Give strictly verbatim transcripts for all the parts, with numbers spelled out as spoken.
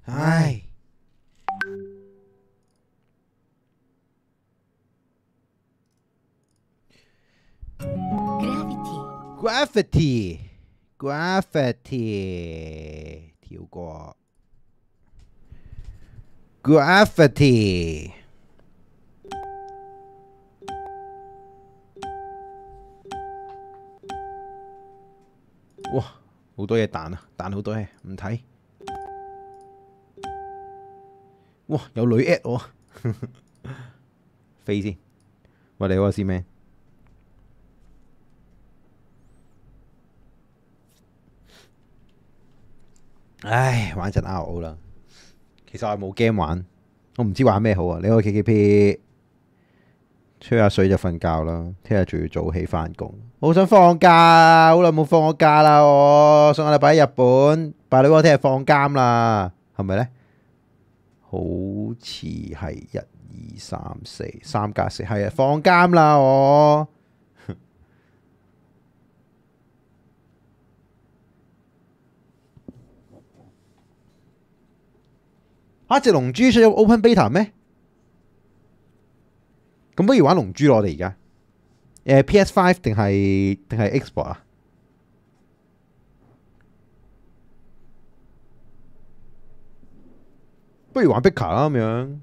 唉。Gravity Gravity 跳過 Gravity 哇好多嘢彈啊彈好多嘢唔睇哇有女 at 我飛先喂你好啊師妹唉，玩陣 R O 啦。其實我係冇 game 玩，我唔知玩咩好啊。你去 K K P 吹下水就瞓覺啦。聽日仲要早起返工，我好想放假，好耐冇放過假啦。我上個禮拜喺日本，拜你我聽日放監啦，係咪呢？好似係一二三四三加四，係啊，放監啦我。啊！隻龍珠出咗 Open Beta 咩？咁不如玩龍珠咯！我哋而家誒 P S 五 定係定係 Xbox 啊？不如玩 Bika 啦咁樣，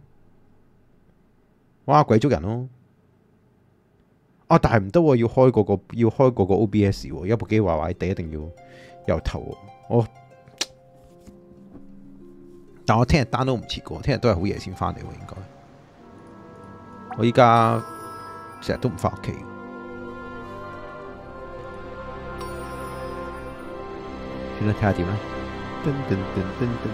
哇！鬼捉人咯！啊！但係唔得喎，要開嗰個要開嗰個 O B S 喎，一部機壞壞地一定要由頭喎。我但我聽日 download 唔切過，聽日都係好夜先翻嚟喎，應該。我依家成日都唔翻屋企。算啦，睇下點啦。噔噔噔噔噔。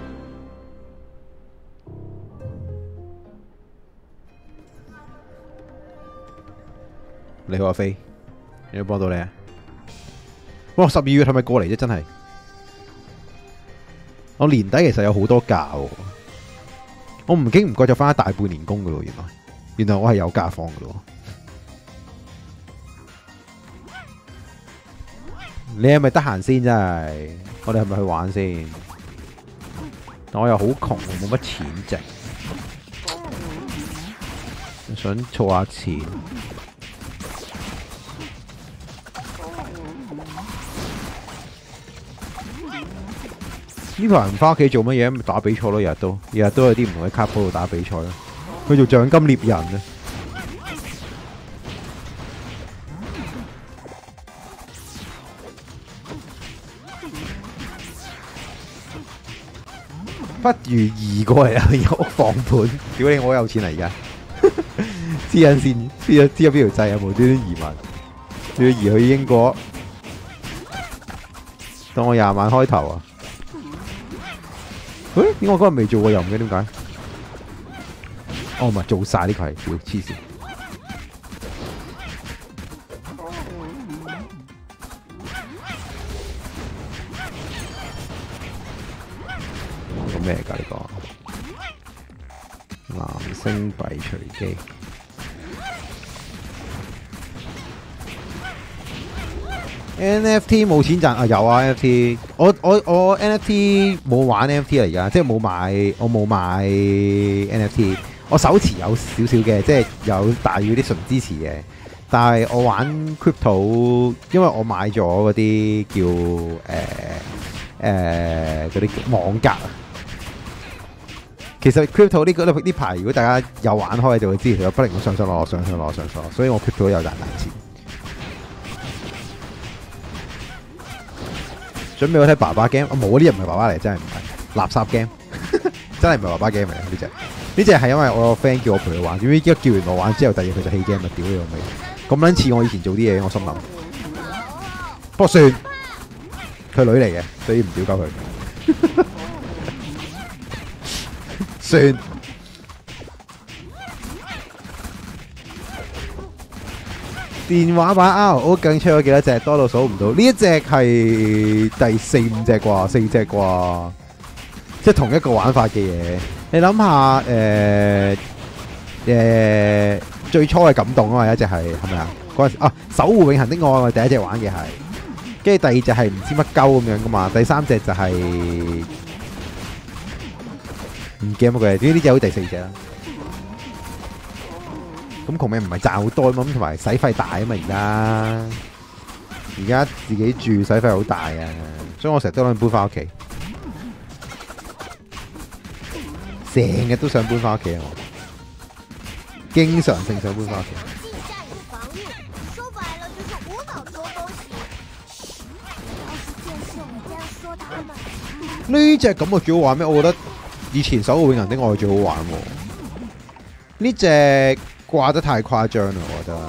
你好阿飛，有冇幫到你啊？哇！十二月係咪過嚟啫？真係。我年底其實有好多假喎，我唔經唔覺就翻咗大半年工噶咯，原來原來我係有假放噶咯。你係咪得閒先？真係，我哋係咪去玩先？但我又好窮，冇乜錢剩，想儲下錢。呢排人翻屋企做乜嘢？打比賽咯，日日都日日都有啲唔同嘅卡鋪度打比賽咯。去做獎金獵人啊！不如移過嚟啊！有屋放盤，屌你！我好有錢嚟而家，黐緊線，黐咗黐咗邊條掣啊！無端端移民，要移去英國，當我廿萬開頭啊！誒，點解我嗰日未做過任嘅？點解？哦，唔係做晒呢個係，屌黐線！個咩嚟㗎？呢個藍星幣隨機。N F T 冇錢賺啊！有啊 N F T， 我我我 N F T 冇玩 N F T 嚟㗎，即係冇買，我冇買 N F T， 我手持有少少嘅，即係有大於啲純支持嘅。但係我玩 crypto， 因為我買咗嗰啲叫誒誒嗰啲網格啊。其實 crypto 呢個呢排，如果大家有玩開就會知，其實不停咁上上落落上上落落上上落，所以我 crypto 有賺大錢。準備好睇爸爸 game，我冇呢啲唔係爸爸嚟，真係唔係垃圾 game，真係唔係爸爸 game 嚟呢隻。呢隻係因為我個 friend 叫我陪佢玩，點知一叫完我玩之後，第二日佢就棄 game 咪屌你老味，咁撚似我以前做啲嘢，我心諗。不過算，佢女嚟嘅，所以唔屌鳩佢。算。電話版 R O 究竟出咗幾多隻？多到數唔到。呢一隻係第四五隻啩，四隻啩，即係同一個玩法嘅嘢。你諗下，誒誒最初嘅感動啊嘛，有一隻係係咪啊？嗰陣時啊，守護永恆的愛我第一隻玩嘅係，跟住第二隻係唔知乜鳩咁樣噶嘛，第三隻就係唔驚乜鬼？呢啲只好第四隻啦。咁窮命唔係賺好多嘛，咁同埋使費大啊嘛，而家而家自己住使費好大啊，所以我成日都諗搬翻屋企，成日都想搬翻屋企啊！我經常性想搬翻屋企。呢隻咁啊最好玩咩？我覺得以前守護永恆的愛最好玩喎。呢隻掛得太誇張啦，我覺得。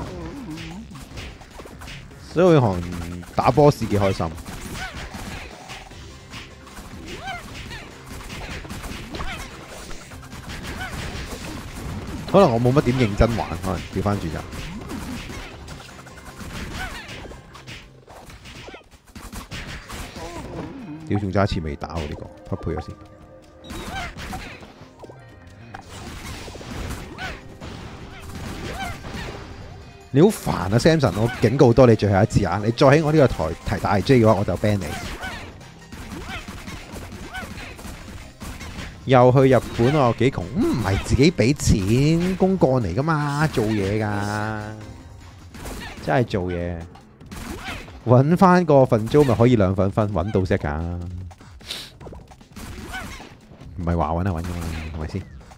守護永恆打 boss 幾開心。可能我冇乜點認真玩，可能調翻轉就。屌，仲揸一次未打喎呢個，匹配咗先。你好煩啊 ，Samson！ 我警告多你最後一次啊！你再喺我呢個台提大 J 嘅話，我就 ban 你。又去日本我又幾窮，唔係自己俾錢公幹嚟噶嘛，做嘢噶，真係做嘢。揾翻個份租咪可以兩份分，揾到先㗎。唔係話揾啊揾㗎嘛，係咪先？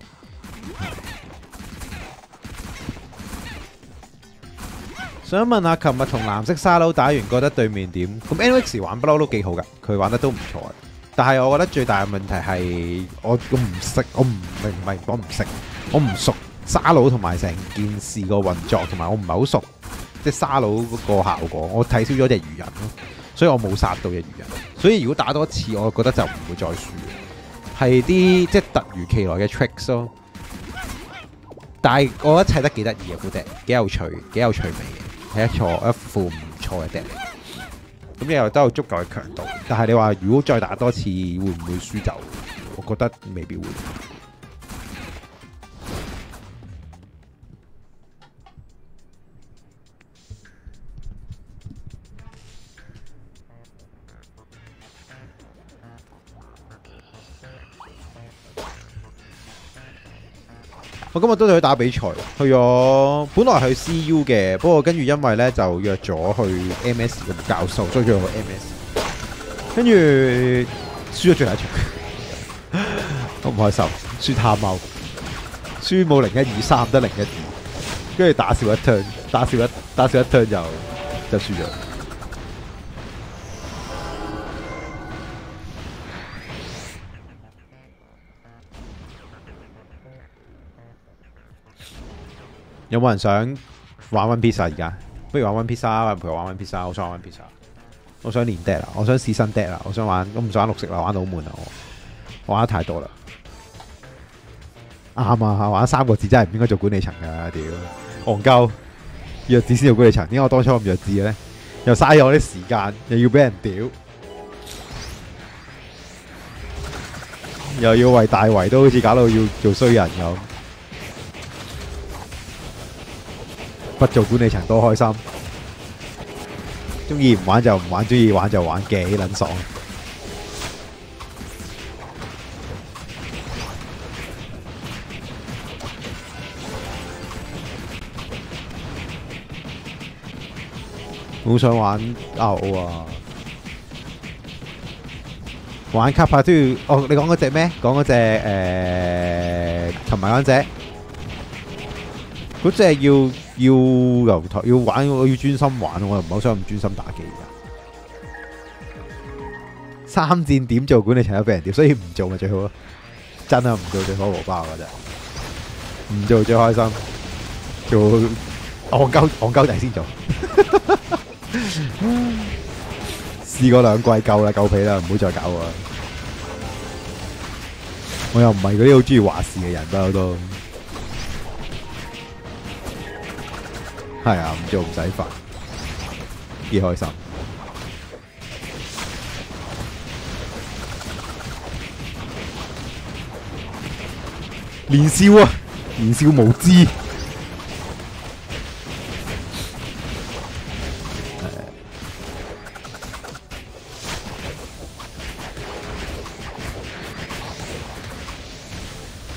想問下，琴日同藍色沙佬打完，覺得對面點？咁 N X 玩不嬲都幾好㗎，佢玩得都唔錯。但係我覺得最大嘅問題係我我唔識，我唔明唔係我唔識，我唔熟沙佬同埋成件事個運作，同埋我唔係好熟。即係沙佬嗰個效果，我睇少咗隻魚人咯，所以我冇殺到隻魚人。所以如果打多一次，我覺得就唔會再輸。係啲即係突如其來嘅 tricks 咯。但係我覺得砌得幾得意啊，副 deck 幾有趣，幾有趣味嘅，係一錯一副唔錯嘅 deck 嚟。咁又都有足夠嘅強度。但係你話如果再打多次，會唔會輸就？我覺得未必會。我今日都去打比賽，去咗本來去 C U 嘅，不過跟住因為咧就約咗去 M S 嘅教授，所以約去 M S。跟住輸咗最後一場，好唔開心，輸他貓，輸冇零一二三得零一二，跟住打少一 turn，打少一打少一 turn 就就輸咗。有冇人想玩 One Piece 啊？而家不如玩 One Piece 啊！陪我玩 One Piece 啊！我想玩 One Piece 啊！我想練 deck 啦，我想試新 deck 啦，我想玩，我唔想玩綠色啦，玩到好悶啊！我，我玩得太多啦。啱啊！玩三個字真係唔應該做管理層噶，屌，戇鳩，弱智先做管理層，點解我當初咁弱智嘅咧？又嘥咗我啲時間，又要俾人屌，又要為大圍都好似搞到要做衰人咁。不做管理層多開心，中意唔玩就唔玩，中意玩就玩，幾撚爽！好想玩 R O 啊！玩卡牌都要哦，你講嗰隻咩？講嗰隻誒，同埋嗰隻，嗰隻要。要由頭要玩，我要專心玩，我又唔係好想咁專心打機㗎。三戰點做管理層都俾人屌，所以唔做咪最好咯。真係唔做最好荷包㗎啫，唔做最開心。做戇鳩戇鳩仔先做。試過兩季夠啦，夠皮啦，唔好再搞我啦。我又唔係嗰啲好中意話事嘅人，不嬲都。係啊，唔做唔使煩，幾開心。年少啊，年少無知。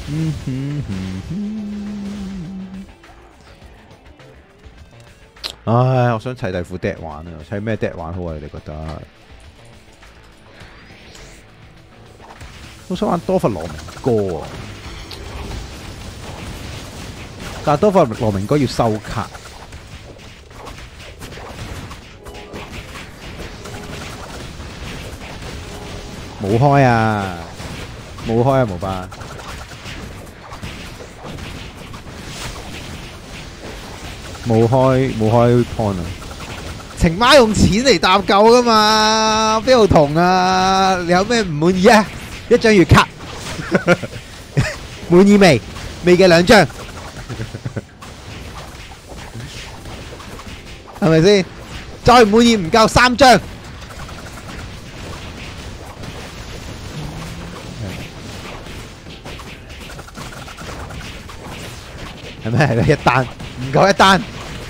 嗯哼哼哼唉，我想砌第副 dead 玩啊！砌咩 dead 玩好啊？你哋覺得？我想玩多佛羅明哥啊，但係多佛羅明哥要收卡，冇開啊！冇開啊！冇吧？冇開冇開 point 啊！晴媽用錢嚟搭救噶嘛，邊度同啊？你有咩唔滿意啊？一張月卡，滿意未？未嘅兩張，係咪先？再唔滿意唔夠三張。係咩？係咩？一單唔夠一單。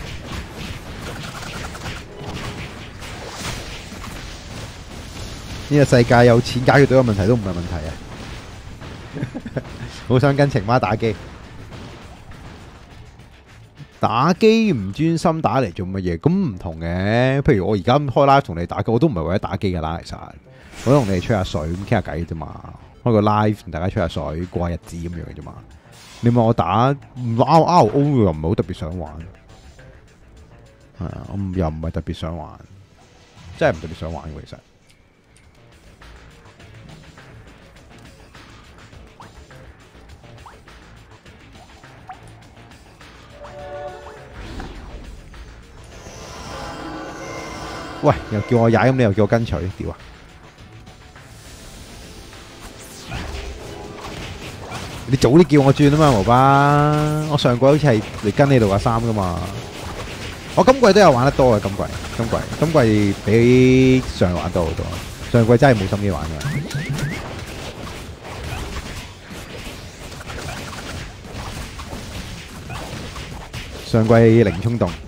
呢個世界有錢解決到個問題都唔係問題啊！好想跟晴媽打機，打機唔專心打嚟做乜嘢？咁唔同嘅。譬如我而家開 live 同你打機，我都唔係為咗打機㗎啦。其實我同你哋吹下水咁傾下偈啫嘛。開個 live 同大家吹下水，過下日子咁樣嘅啫嘛。你問我打 R R O 又唔係好特別想玩，係啊，我又唔係特別想玩，真係唔特別想玩其實。喂，又叫我踩咁，你又叫我跟隨，屌啊！你早啲叫我轉啊嘛，毛巴！我上季好似係嚟跟你度阿三噶嘛，我今季都有玩得多嘅，今季今季今季比上季玩多好多，上季真係冇心機玩嘅。上季零衝動。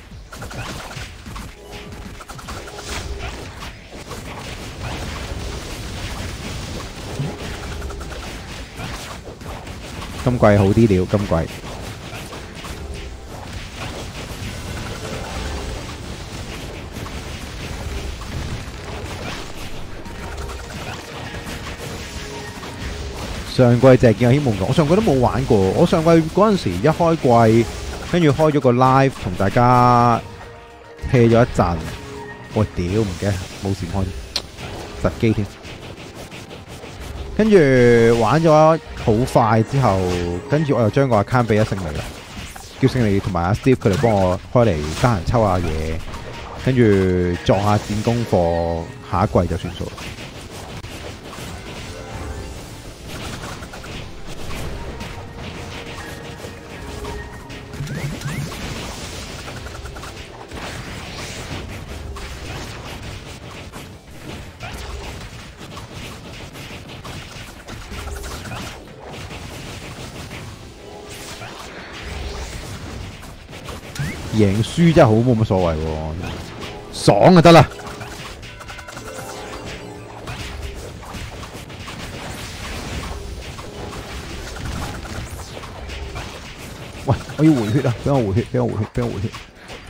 今季好啲了，今季上季就係見阿希夢講，我上季都冇玩過。我上季嗰陣時一開季，跟住開咗個 live 同大家 hea 咗一陣，我屌唔記得冇時開實機添。跟住玩咗好快之後，跟住我又將個 account 俾咗勝利啦，叫勝利同埋阿 Steve 佢哋幫我開嚟，得閒抽下嘢，跟住作下戰功課，下一季就算數。贏輸真係好冇乜所謂喎，爽就得啦。喂，我要回血啊！俾我回血，俾我回血，俾我回血。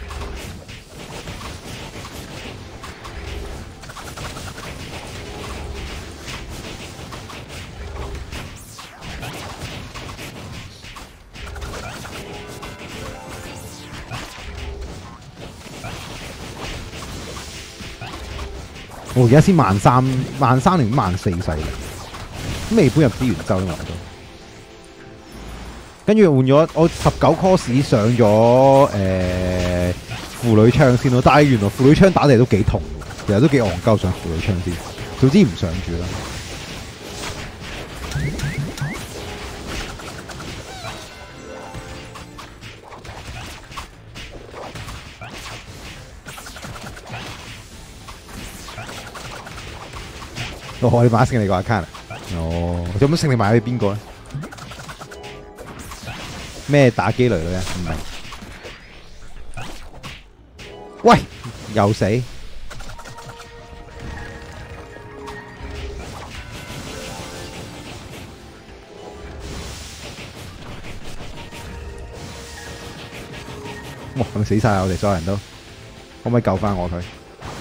我而家先萬三萬三零萬四世啦，未搬入資源周啊嘛都，跟住換咗我十九 course 上咗誒符女槍先咯，但係原來符女槍打嚟都幾痛，其實都幾戇鳩上符女槍先，早知唔上住啦。哦，你買勝利個 account 啊？哦，有冇勝利買俾邊個咧？咩打機類女啊？唔明。喂，又死！ 哇！係咪死晒啊？我哋所有人都可唔可以救翻我佢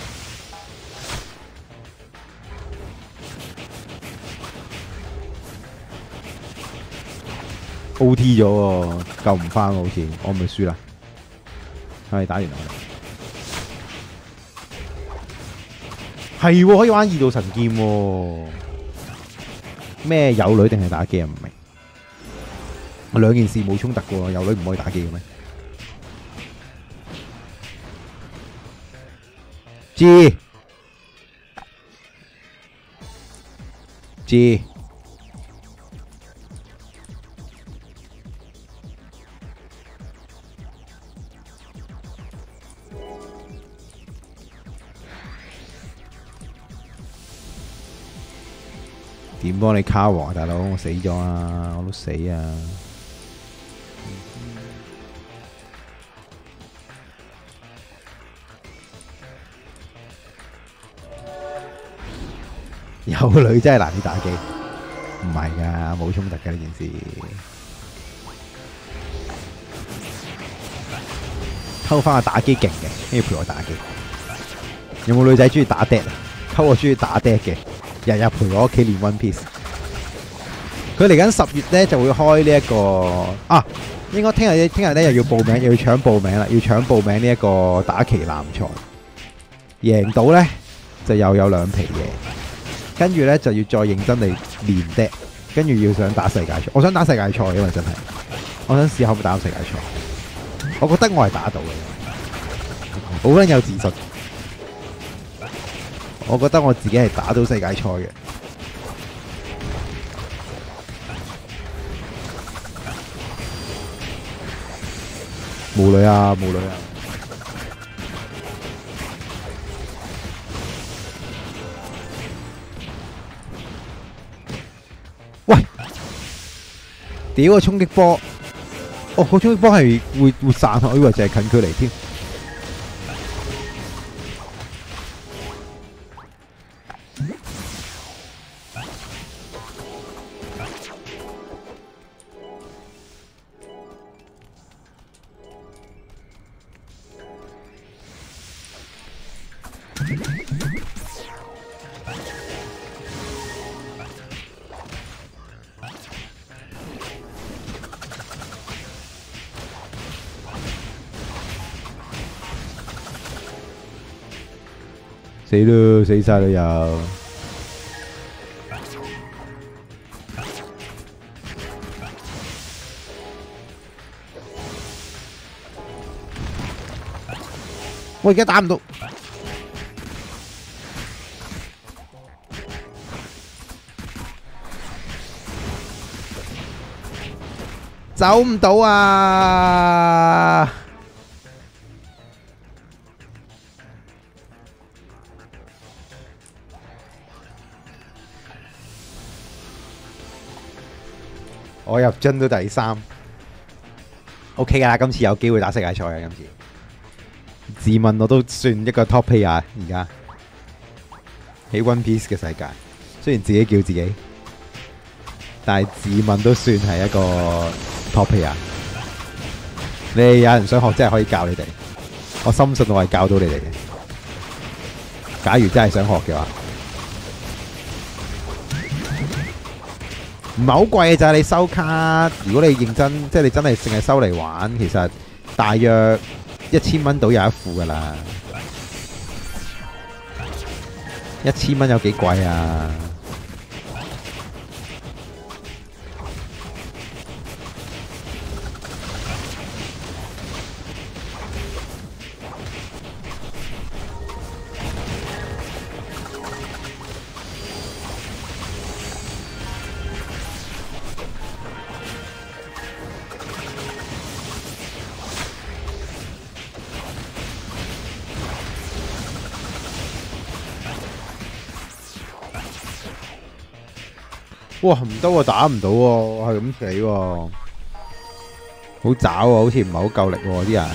？O T 咗喎，救唔翻好似，我咪輸啦。係打完我哋，係喎可以玩二道神劍喎。咩有女定係打機啊？唔明。兩件事冇衝突嘅喎，有女唔可以打機嘅咩？知知點幫你卡王啊，大佬？我死咗啊！我都死啊！有女真係難啲打機，唔係㗎，冇衝突㗎呢件事。溝翻個打機勁嘅，跟住陪我打機。有冇女仔中意打 dead 啊？溝我中意打 dead 嘅，日日陪我屋企練 One Piece。佢嚟緊十月咧就會開呢一個啊，應該聽日聽日咧又要報名，又要搶報名啦，要搶報名呢一個打旗艦賽。贏到咧就又有兩皮嘢，跟住咧就要再認真地練 dead，跟住要想打世界賽。我想打世界賽，因為真係我想試下可唔可以打到世界賽。我覺得我係打到嘅，好撚有自信。我覺得我自己係打到世界賽嘅。冇女啊，冇女啊！喂，屌個衝擊波！哦，個衝擊波係會會散，我以為淨係近距離添。死咯，死晒啦又！我而家打唔到，走唔到啊！我入樽都第三 ，OK 噶啦，今次有機會打世界賽啊！今次自問我都算一個 top player，而家喺 One Piece 嘅世界，雖然自己叫自己，但係自問都算係一個 top player。你哋有人想學，真係可以教你哋，我深信我係教到你哋嘅。假如真係想學嘅話。唔係好貴嘅就係你收卡，如果你認真，即係你真係淨係收嚟玩，其實大約一千蚊到有一副噶啦。一千蚊有幾貴啊？哇，唔得喎，打唔到喎，係咁死喎，好渣喎，好似唔係好夠力喎啲人。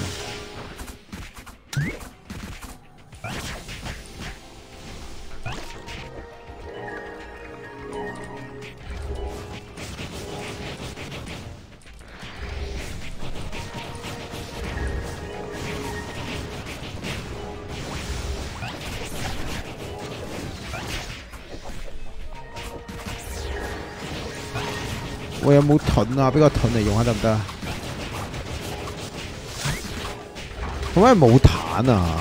我有冇盾啊？俾個盾嚟用下得唔得啊？點解冇彈啊？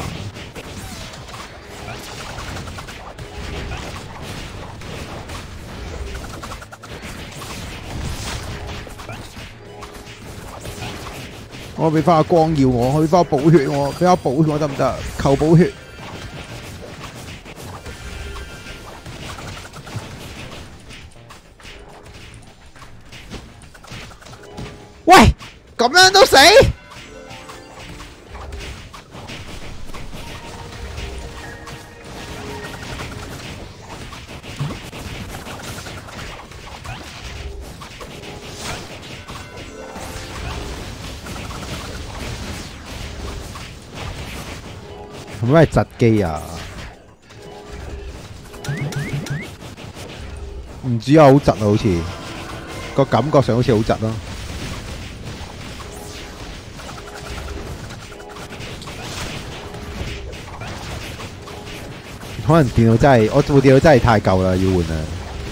我俾翻個光耀我，俾翻個補血我，俾翻個補血我得唔得？求補血。喂，咁樣都死？係咪係窒機啊？唔知啊，好窒啊，好似個感覺上好似好窒咯。可能電腦真係，我部電腦真係太舊啦，要換啦。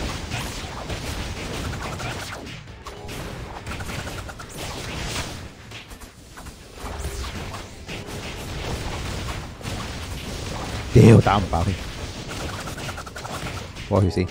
屌，打唔爆添，過去先。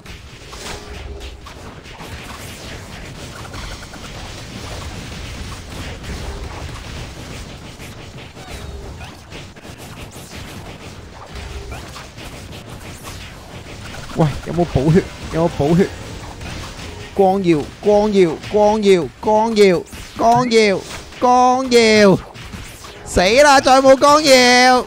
喂，有冇補血？有冇補血？光耀，光耀，光耀，光耀，光耀，光耀，死啦！再冇光耀。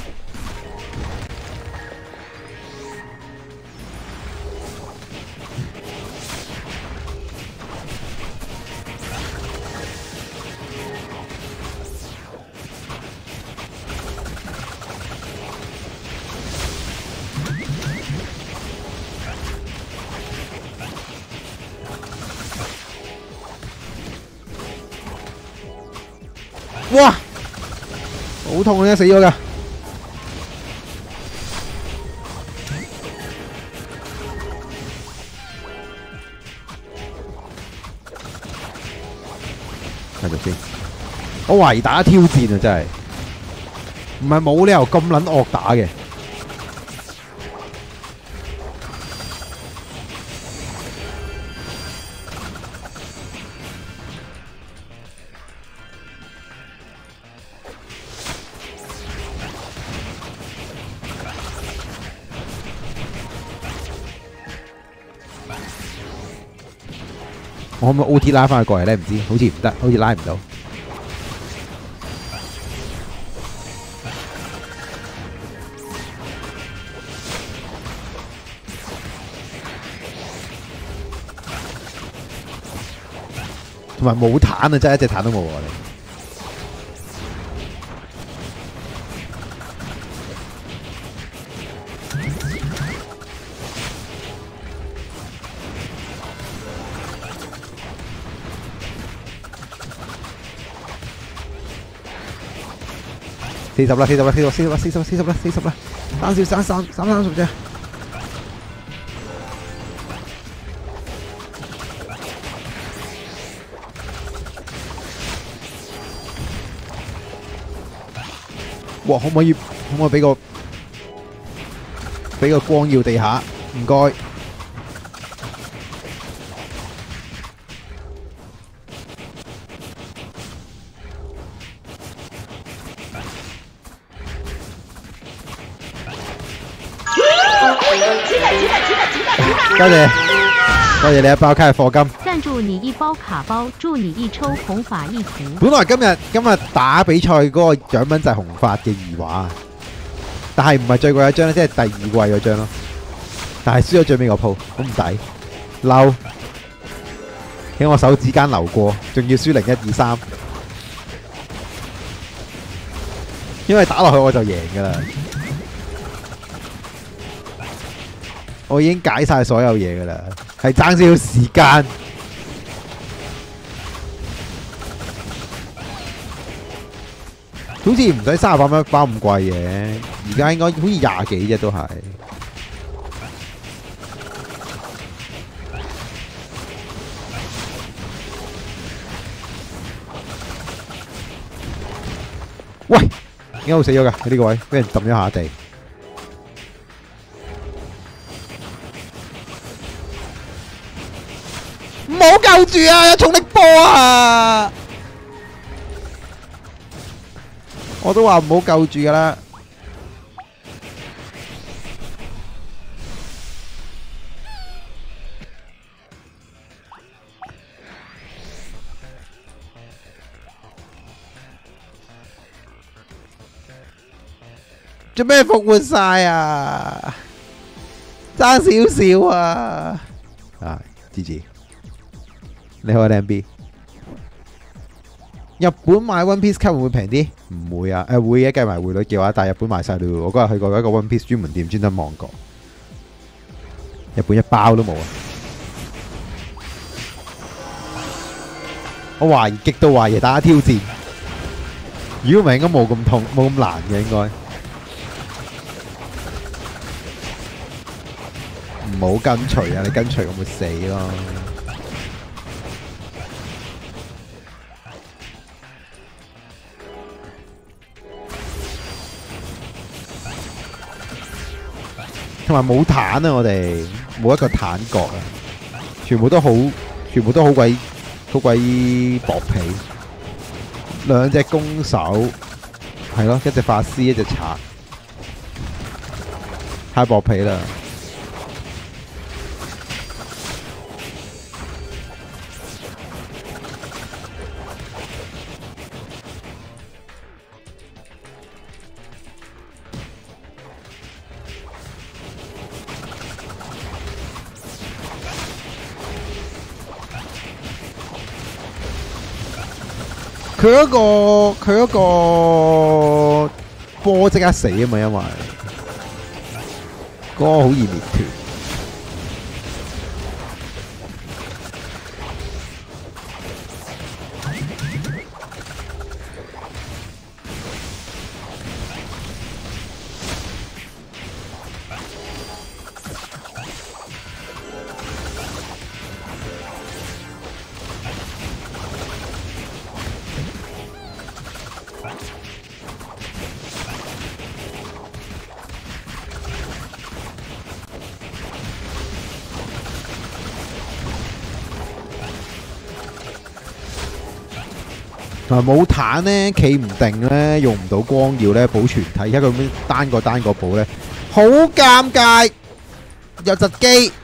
哇！好痛啊！死咗㗎！繼續先。我懷疑打挑戰啊，真係唔係冇理由咁撚惡打嘅。我可唔可以 O T 拉翻佢過嚟咧？唔知，好似唔得，好似拉唔到。同埋冇彈啊！真係一隻彈都冇喎你。四十啦，四十啦，四十，四十啦，四十，四十啦，四十啦，單少三三三三十啫。哇！可唔可以可唔可以俾個俾個光耀地下？唔該。多謝多謝你一包卡嘅課金， 贊助你一包卡包，祝你一抽紅髮一幅。 本來今日今日打比賽嗰個獎品就係紅髮嘅二畫，但係唔係最貴一張咧，即係第二貴嗰張咯。但係輸咗最尾個鋪，好唔抵，嬲！喺我手指間流過，仲要輸零一二三，因為打落去我就贏㗎啦。我已經解晒所有嘢㗎啦，係爭少少時間。好似唔使三十八蚊一包咁貴嘅，而家應該好似廿幾啫都係。 一路死咗㗎，喺呢個位俾人揼咗下地。唔好救住啊！有重力波啊！我都話唔好救住㗎啦。做咩復活晒啊？爭少少啊！啊，支持你好 M B。日本買 One Piece 卡會唔會平啲？唔會啊，誒會嘅，計埋匯率嘅話，但係日本賣晒啦。我嗰日去過一個 One Piece 專門店，專登望過，日本一包都冇啊！我懷疑極度懷疑大家挑戰，如果唔係應該冇咁痛，冇咁難嘅應該。唔好跟隨啊！你跟隨我會死咯。同埋冇彈啊！我哋冇一個彈角啊！全部都好，全部都好鬼好鬼薄皮。兩隻弓手係咯，一隻法師，一隻賊，太薄皮啦！佢嗰個佢嗰個波即刻死啊嘛，因為嗰個好易滅團。同埋冇彈咧，企唔定咧，用唔到光耀咧，保全體，而家佢咁樣單個單個補咧，好尷尬，有窒機。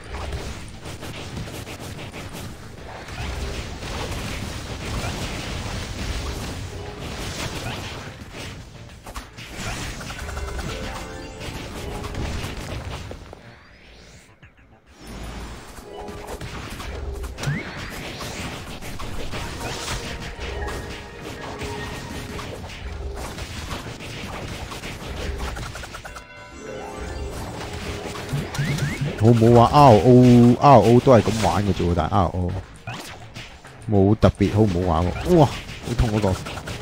好冇話 R O R O 都係咁玩嘅啫喎，但係 R O 冇特別好唔好玩喎。哇，好痛嗰個！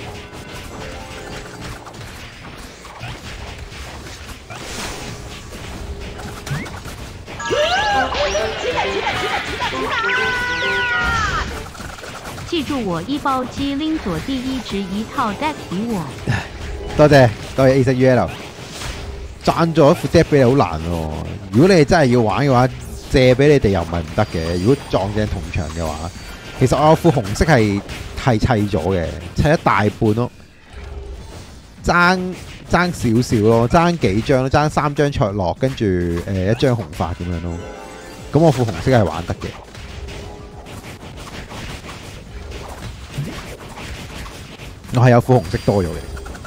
記住我一包機拎左第一值一套 deck 俾我。 多謝多謝 A C U L。贊咗一副 deck 俾你好難喎，如果你哋真係要玩嘅話，借俾你哋又唔係唔得嘅。如果撞正同場嘅話，其實我有副紅色係係砌咗嘅，砌一大半咯，爭爭少少咯，爭幾張咯，爭三張卓洛，跟住誒、呃、一張紅髮咁樣咯。咁我副紅色係玩得嘅，我係有副紅色多咗嘅，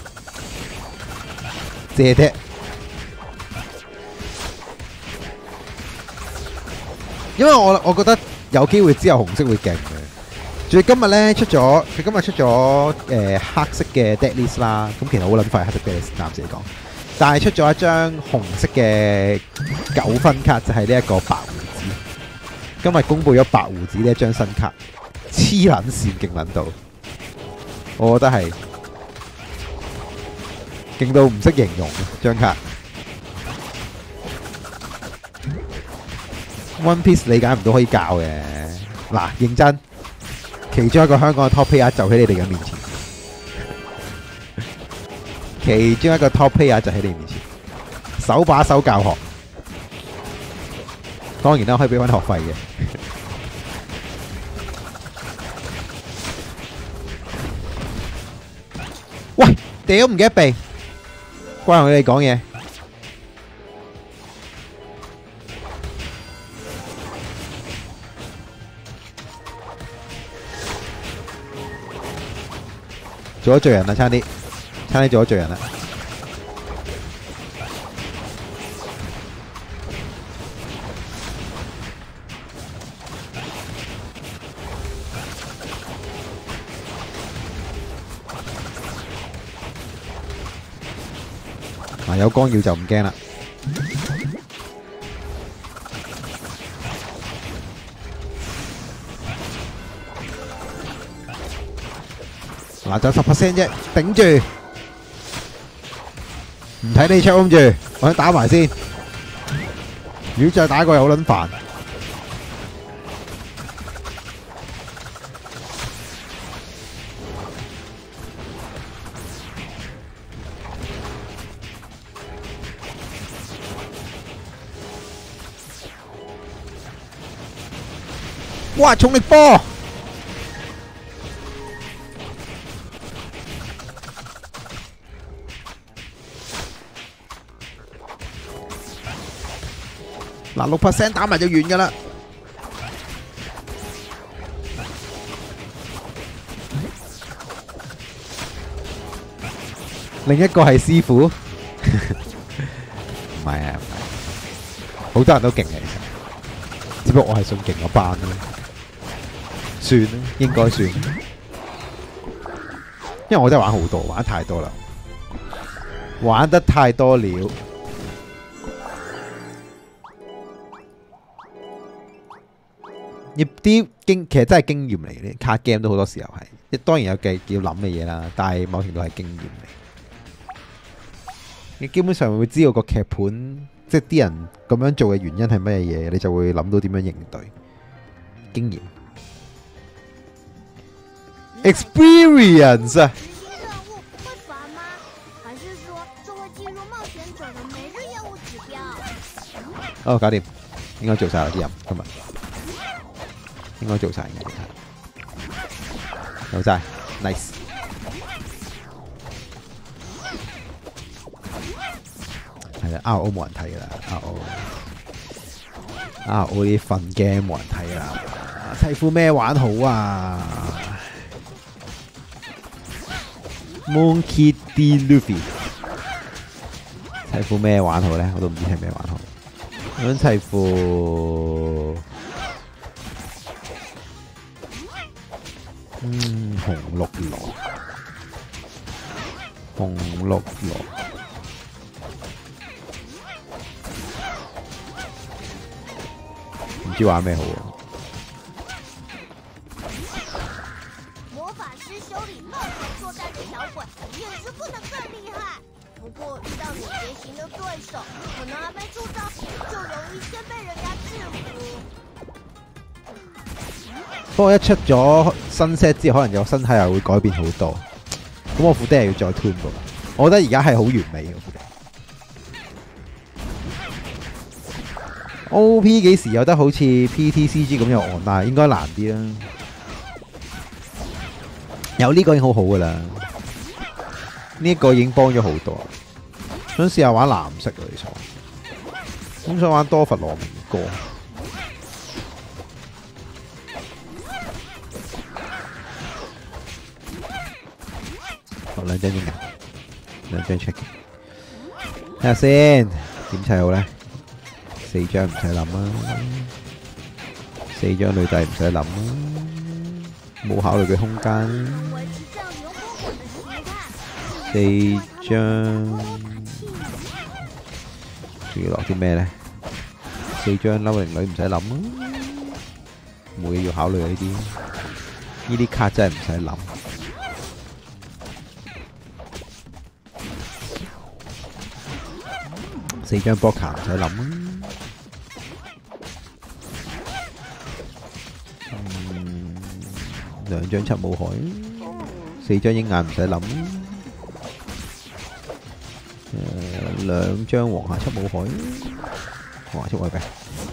借 deck。因為我我覺得有機會之後紅色會勁嘅，仲要今日咧出咗，佢今日出咗誒、呃、黑色嘅 deck list 啦，咁其實好撚快黑色 deck list 暫時嚟講，但係出咗一張紅色嘅九分卡，就係呢一個白胡子。今日公布咗白胡子呢一張新卡，黐撚線勁撚到，我覺得係勁到唔識形容張卡。One Piece 理解唔到可以教嘅，嗱認真，其中一個香港嘅 top player 就喺你哋嘅面前， 其中一個 top player 就喺你面前，手把手教學。當然啦，可以俾翻學費嘅。喂，屌唔記得避，關我哋講嘢。做咗罪人啦，差啲，差啲做咗罪人啦。嗱，有光耀就唔驚啦。嗱，就十 percent 啫，頂住，唔睇你 check on 住，我想打埋先。如果再打過又好撚煩。哇！重力波！嗱，六 percent 打埋就完噶啦。另一個係師傅，唔係啊，唔係，好多人都勁嘅，其實，只不過我係信勁嗰班咯。算啦，應該算，因為我真係玩好多，玩得太多啦，玩得太多了。呢啲經其實真係經驗嚟嘅，卡 game 都好多時候係，當然有嘅要諗嘅嘢啦，但係某程度係經驗嚟。你基本上會知道個劇本，即係啲人咁樣做嘅原因係乜嘢，你就會諗到點樣應對。經驗 ，experience 啊！哦，搞掂，應該做晒啦啲人今日。應該做晒嘅，有晒 ，nice。係啦 ，R O 冇人睇噶啦 ，R O，R O 啲瞓 game 冇人睇啦。砌副咩玩好啊 ？Monkey D. Luffy， 砌副咩玩好咧？我都唔知係咩玩好。我想砌副。嗯，紅綠羅，紅綠羅，唔知玩咩好啊？魔法師修理冒險作戰嘅小鬼，簡直不能更厲害。不過遇到敏捷型嘅對手，可能還沒出招，就容易先被人家制服。不過一出咗新 set 之後，可能有身體又會改變好多。咁我副 deck 要再 tune 過。我覺得而家係好完美嘅副 deck。O P 幾時有得好似 P T C G 咁有 online？ 應該難啲啦。有呢個已經好好噶啦，呢、這個已經幫咗好多。想試下玩藍色嘅其實，咁想玩多佛羅明哥。兩張應啊，兩張 check， 睇下先點砌好咧？四張唔使諗啦，四張女仔唔使諗啦，冇考慮嘅空間。四張仲要落啲咩咧？四張幽靈女唔使諗啦，冇嘢要考慮呢啲，呢啲卡真係唔使諗。四張波卡唔使諗啊，嗯，兩張七武海，四張鷹眼唔使諗， 兩張黃下七武海，黃下七武海嘅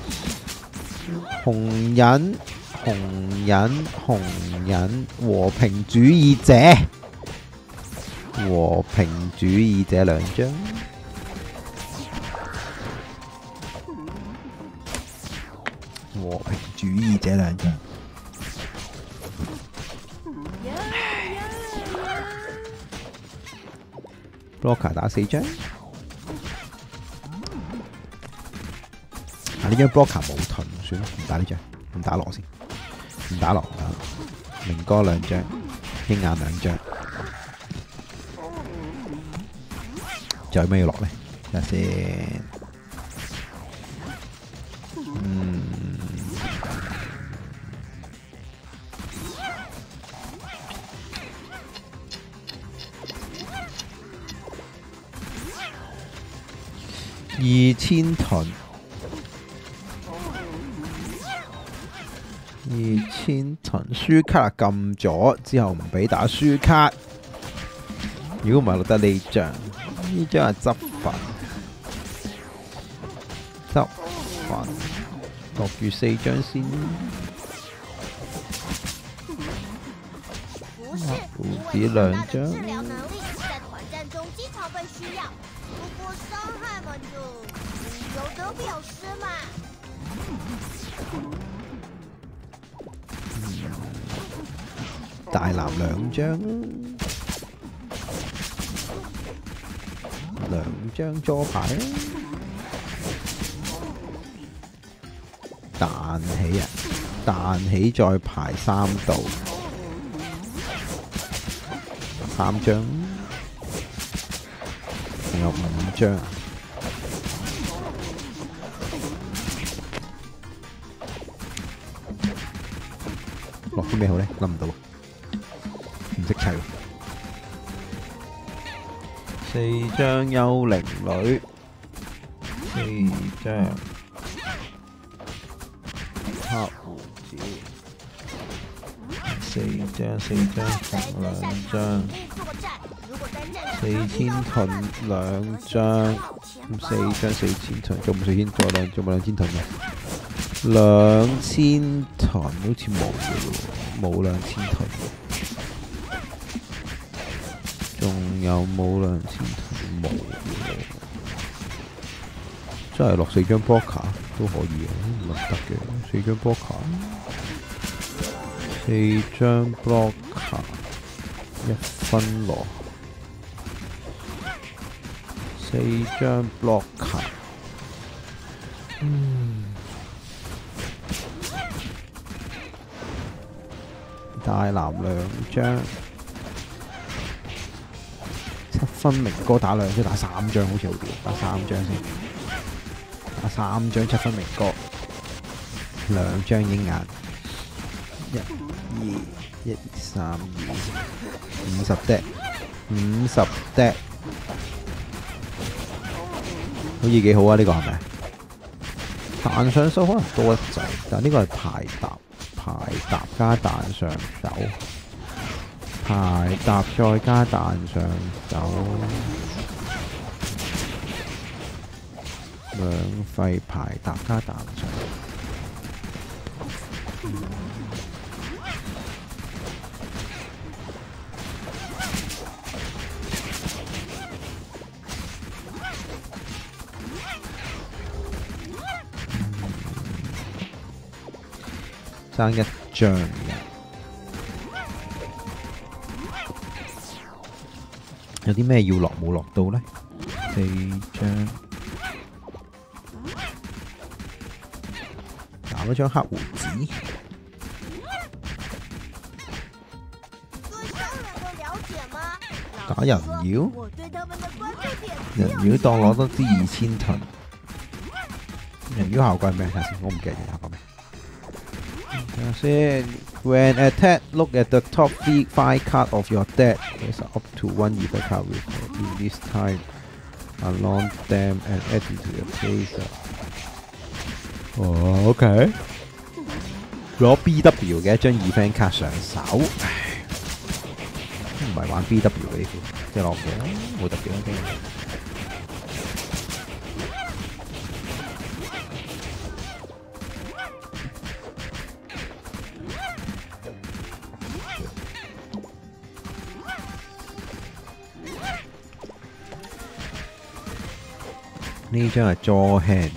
紅人，紅人，紅人，和平主義者，和平主義者兩張，和平主義者兩張。blocker 打四張，啊呢張 blocker 冇盾，算啦，唔打呢張，唔打落先，唔打落啊！明哥兩張，鷹眼兩張，仲有咩要落呢？睇下先，嗯，二千盾。二千盾輸卡啊，撳咗之後唔俾打輸卡。如果唔係落得呢張，呢張係執法，執法落住四張先。胡子兩張。大藍兩張，兩張桌牌啊！彈起啊！彈起再排三度，三張，仲有五張。落啲咩好呢？諗唔到。唔識砌，四張幽靈女，四張黑胡子，四張四張紅兩張，四千盾兩張，咁四張四千盾，仲冇四千，仲有兩，仲冇兩千盾嘅，兩千盾好似冇嘅喎，冇兩千盾。仲有冇兩千盾？冇，真係落四張 blocker 都可以嘅，唔得嘅。四張 blocker， 四張 blocker 一分落，四張 blocker， 嗯，大藍兩張。七分明哥打兩張，打三張好似好啲，打三張先，打三張七分明哥，兩張鷹眼，一、二、一、三、二，五十 deck， 五十 deck， 好似幾好啊！呢、這個係咪？彈上手可能多一陣，但呢個係排搭，排搭加彈上手。排搭再加彈上手，兩費排搭加彈上，爭一張嘅。有啲咩要落冇落到呢？四張，打咗張黑胡子，打人妖，人妖當攞多支二千盾，人妖效果係咩？睇下先，我唔記得人效果咩。睇下先。When attack, look at the top five card of your deck. There's up to one evil card with in this time. Along them and add into your place. 哦 ，OK。攞 B W 嘅一張 event 卡上手，唔係玩 B W 嘅呢副，即係落嘅，冇特別嘅。 呢張係 Jaw Hand，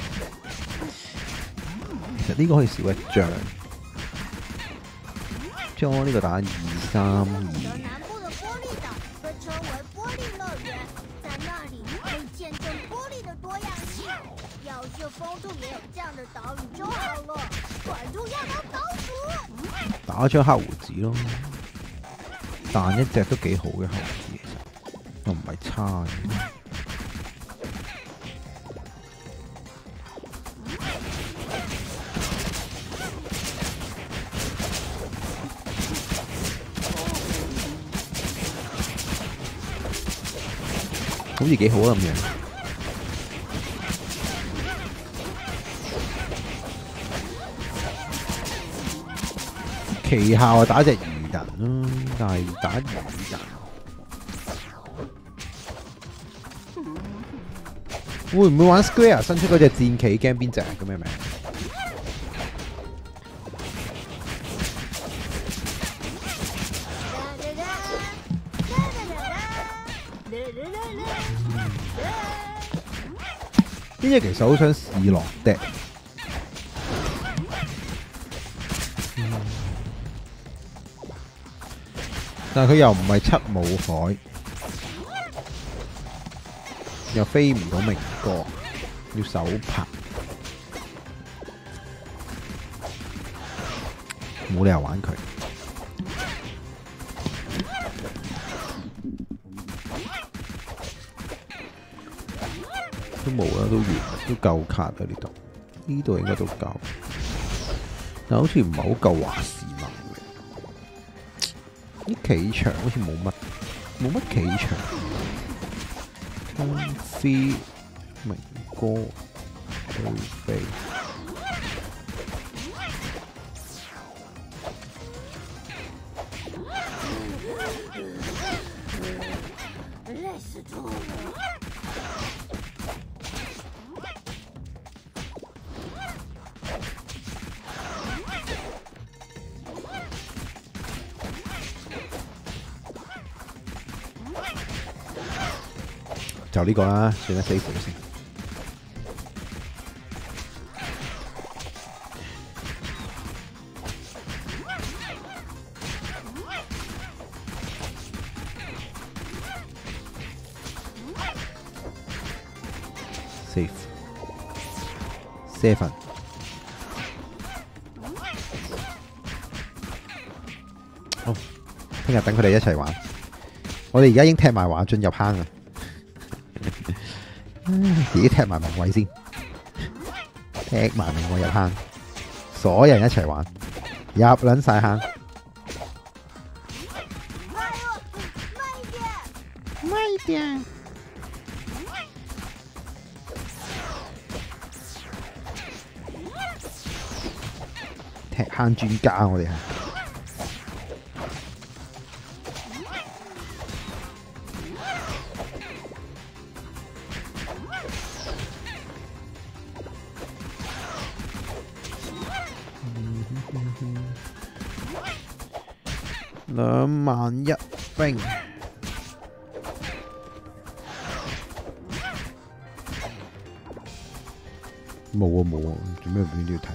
其實呢個可以少一張。Jaw 呢個打二三二。 南部的玻璃島被稱為玻璃樂園，在那裡可以見證玻璃的多樣性。要是風兔也有這樣的島嶼就好了。團兔要當島主。 打張黑胡子咯，彈一隻都幾好嘅黑胡子，其實又唔係差嘅。好似幾好啊咁樣。奇效啊打隻魚人啦，但係打魚人會唔會玩 Square 新出嗰隻戰棋 game 邊隻咁嘅名？呢隻其實好想試落的，但係佢又唔係七武海，又飛唔到明哥，要手拍，冇理由玩佢。都冇啦，都完，都夠卡啦呢度，呢度應該都夠，但好似唔係好夠華士能力。啲企場好似冇乜，冇乜企場。東飛明哥對飛， 累死兔了。 就呢個啦，算啦 ，save 咗先。save，seven。好，聽日等佢哋一齊玩。我哋而家已經踢埋華進入坑啦。自己踢埋名位先，踢埋名位入坑，所有人一齊玩，入撚晒坑。慢一點，踢坑專家我哋係。兩萬一兵，冇啊冇啊，做咩邊都要睇？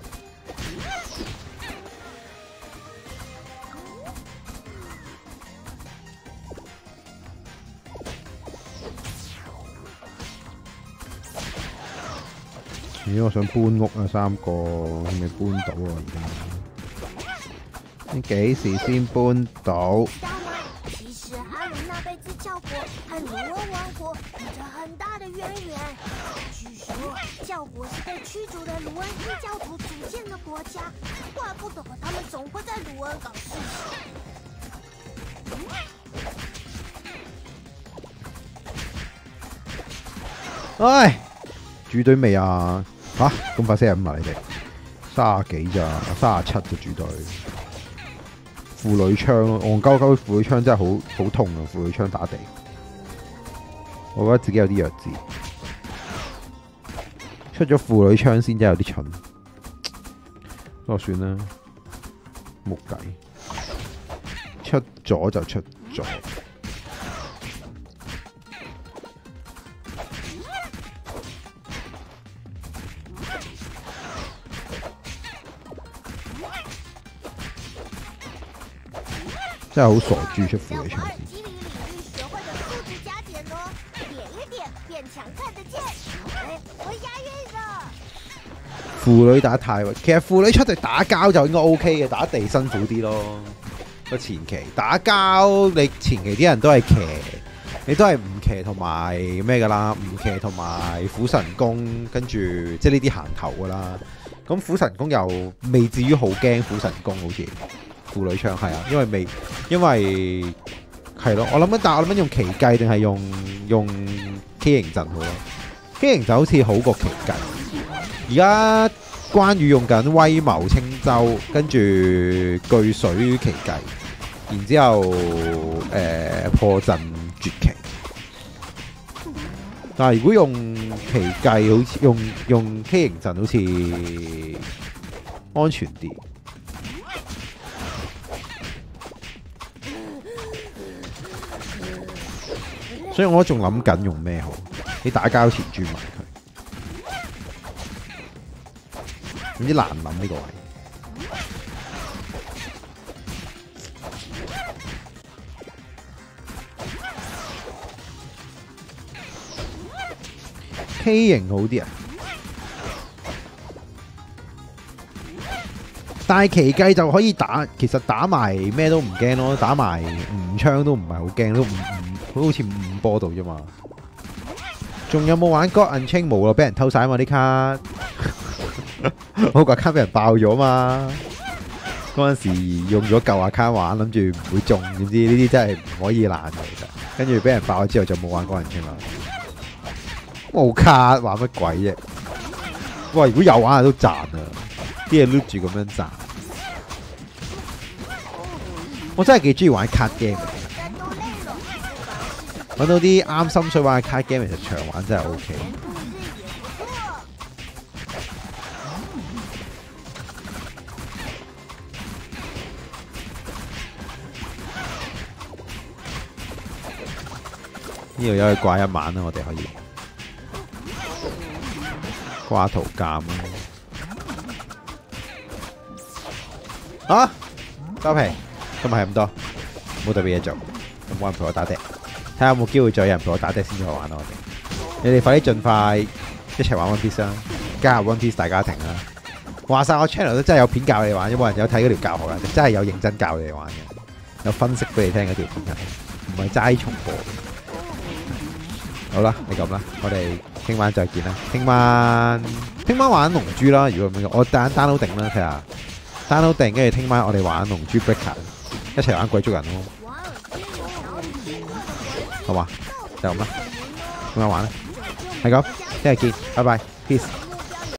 咦，我想搬屋啊，三個係咪搬到啊？而家？你幾時先搬到？ 知道嗎？其實哈倫那貝茲教國和盧恩王國有着很大的淵源。據說教國是被驅逐的盧恩異教徒組建的國家，怪不得他們總會在盧恩搞事情。 唉，主隊未啊？吓、啊，咁快四十五啦你哋，三十幾咋？三十七就主隊。婦女槍咯，戇鳩鳩婦女槍真係好好痛啊！婦女槍打地，我覺得自己有啲弱智。出咗婦女槍先真係有啲蠢，不過算啦，冇計。出咗就出咗。 真係好傻豬出婦女槍先。 基里领域学会的数值加减哦，点一点变强看得见。哎，我押韵了。 婦女打太位，其實婦女出嚟打交就應該 O K 嘅，打地辛苦啲咯。個前期打交，你前期啲人都係騎，你都係唔騎同埋咩噶啦，唔騎同埋虎神功，跟住即係呢啲行頭噶啦。咁虎神功又未至於好驚虎神功，好似婦女槍係啊，因為未，因為係咯，我諗緊，但係我諗緊用奇計定係用用畸形陣好咯？畸形就好似好過奇計。而家關羽用緊威謀青州，跟住巨水奇計，然之後誒、呃、破陣絕奇。但係如果用奇計，好似用用畸形陣，好似安全啲。所以我仲諗緊用咩好？你打交前轉埋佢，有啲難諗呢個位。畸形好啲啊！但係奇計就可以打，其實打埋咩都唔驚咯，打埋五槍都唔係好驚，都五五好似五五波度啫嘛。仲有冇玩 God Unchained 冇咯？俾人偷晒嘛啲卡，我個卡俾人爆咗嘛。嗰陣時用咗舊阿卡玩，諗住唔會中，點知呢啲真係唔可以爛嘅其實。跟住俾人爆咗之後就冇玩 God Unchained啦。冇卡玩乜鬼啫？哇！如果有玩都賺啊！啲嘢碌住咁樣賺。我真係幾中意玩卡 game。揾到啲啱心水玩嘅卡 game，其實長玩真係 O K。呢度有去掛一晚啦，我哋可以掛圖鑑啊！啊，收皮，今日係咁多，冇特別嘢做，咁冇人陪我打的。睇下有冇機會再有人陪我打的先至好玩咯！我哋，你哋快啲盡快一齊玩 One Piece 啦，加入 One Piece 大家庭啦！話晒我 channel 都真係有片教你玩，有冇人有睇嗰條教學啊？真係有認真教你哋玩嘅，有分析俾你聽嗰條片係，唔係齋重播。好啦，你咁啦，我哋聽晚再見啦。聽晚聽晚玩龍珠啦，如果咁樣，我 down download 定啦，睇下 download 定，跟住聽晚我哋玩龍珠 Breaker， 一齊玩貴族人咯。好嘛，就咁啦，咁樣玩啦，係咁，聽日見，拜拜 ，peace。